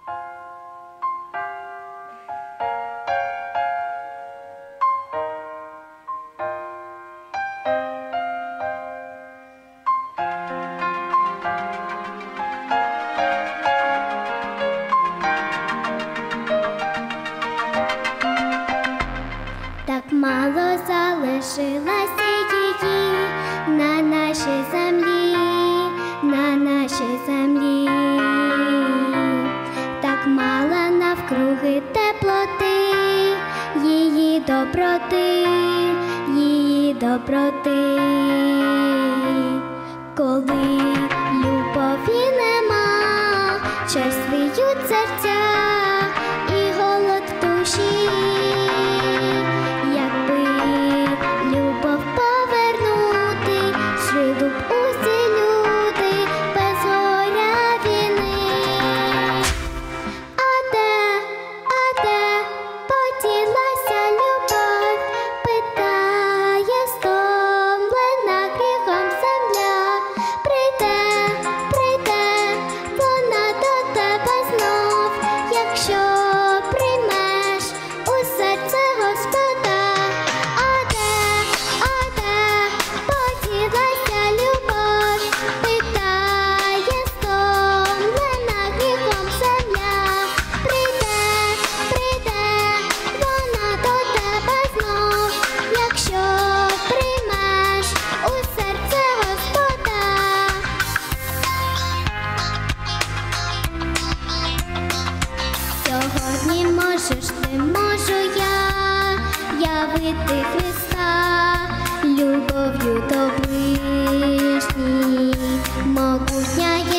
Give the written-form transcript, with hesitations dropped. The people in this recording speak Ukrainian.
Так мало залишилося її на нашій землі, на нашій землі. Так мало навкруги теплоти, її доброти, її доброти. Коли любові нема, черствіють серця і голод в душі. Любов повернути, жили б усі люди без горя війни. А де поділася любов, питає стомлена гріхом земля. Прийде вона до тебе знов, якщо приймеш у серце Господа. Поділася любов, питає стомлена гріхом земля. Прийде вона до тебе знов, якщо приймеш у серце Господа. Сьогодні можеш ти, можу я явити Христа любов'ю до ближніх, могутня є